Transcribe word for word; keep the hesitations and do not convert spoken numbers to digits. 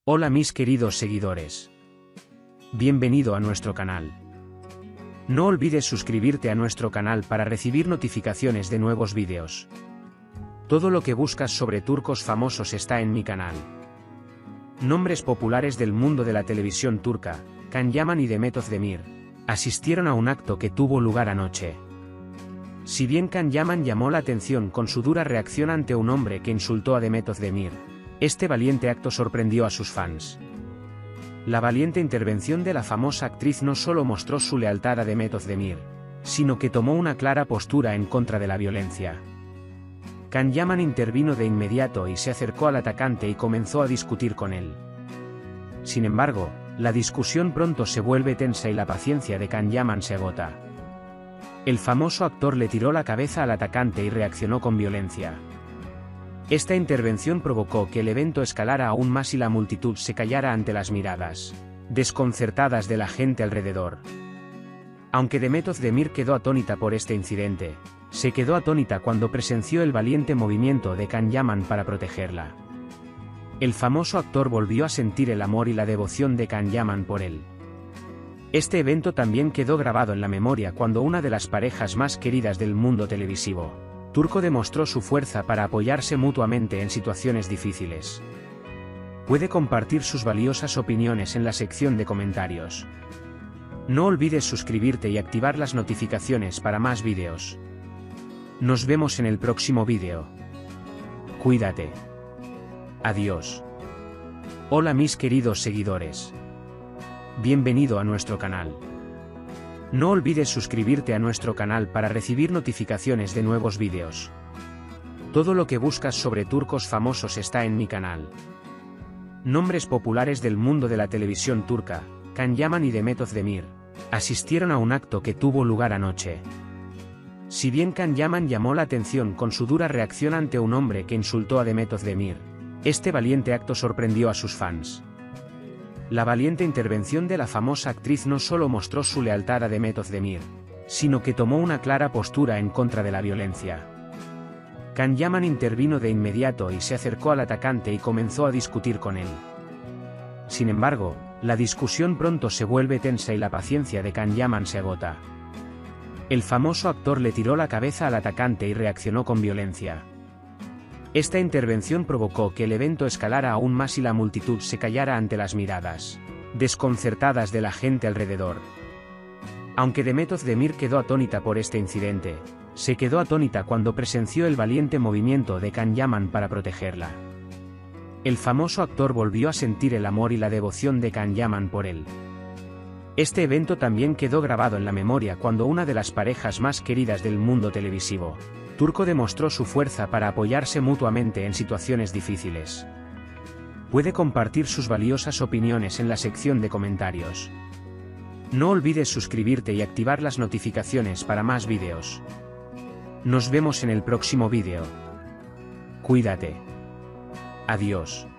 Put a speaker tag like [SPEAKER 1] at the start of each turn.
[SPEAKER 1] Hola mis queridos seguidores. Bienvenido a nuestro canal. No olvides suscribirte a nuestro canal para recibir notificaciones de nuevos vídeos. Todo lo que buscas sobre turcos famosos está en mi canal. Nombres populares del mundo de la televisión turca, Can Yaman y Demet Özdemir, asistieron a un acto que tuvo lugar anoche. Si bien Can Yaman llamó la atención con su dura reacción ante un hombre que insultó a Demet Özdemir, este valiente acto sorprendió a sus fans. La valiente intervención de la famosa actriz no solo mostró su lealtad a Demet Özdemir, sino que tomó una clara postura en contra de la violencia. Can Yaman intervino de inmediato y se acercó al atacante y comenzó a discutir con él. Sin embargo, la discusión pronto se vuelve tensa y la paciencia de Can Yaman se agota. El famoso actor le tiró la cabeza al atacante y reaccionó con violencia. Esta intervención provocó que el evento escalara aún más y la multitud se callara ante las miradas desconcertadas de la gente alrededor. Aunque Demet Özdemir quedó atónita por este incidente, se quedó atónita cuando presenció el valiente movimiento de Can Yaman para protegerla. El famoso actor volvió a sentir el amor y la devoción de Can Yaman por él. Este evento también quedó grabado en la memoria cuando una de las parejas más queridas del mundo televisivo turco demostró su fuerza para apoyarse mutuamente en situaciones difíciles. Puede compartir sus valiosas opiniones en la sección de comentarios. No olvides suscribirte y activar las notificaciones para más vídeos. Nos vemos en el próximo vídeo. Cuídate. Adiós. Hola mis queridos seguidores. Bienvenido a nuestro canal. No olvides suscribirte a nuestro canal para recibir notificaciones de nuevos vídeos. Todo lo que buscas sobre turcos famosos está en mi canal. Nombres populares del mundo de la televisión turca, Can Yaman y Demet Özdemir, asistieron a un acto que tuvo lugar anoche. Si bien Can Yaman llamó la atención con su dura reacción ante un hombre que insultó a Demet Özdemir, este valiente acto sorprendió a sus fans. La valiente intervención de la famosa actriz no solo mostró su lealtad a Demet Özdemir, sino que tomó una clara postura en contra de la violencia. Can Yaman intervino de inmediato y se acercó al atacante y comenzó a discutir con él. Sin embargo, la discusión pronto se vuelve tensa y la paciencia de Can Yaman se agota. El famoso actor le tiró la cabeza al atacante y reaccionó con violencia. Esta intervención provocó que el evento escalara aún más y la multitud se callara ante las miradas desconcertadas de la gente alrededor. Aunque Demet Özdemir quedó atónita por este incidente, se quedó atónita cuando presenció el valiente movimiento de Can Yaman para protegerla. El famoso actor volvió a sentir el amor y la devoción de Can Yaman por él. Este evento también quedó grabado en la memoria cuando una de las parejas más queridas del mundo televisivo turco demostró su fuerza para apoyarse mutuamente en situaciones difíciles. Puede compartir sus valiosas opiniones en la sección de comentarios. No olvides suscribirte y activar las notificaciones para más vídeos. Nos vemos en el próximo vídeo. Cuídate. Adiós.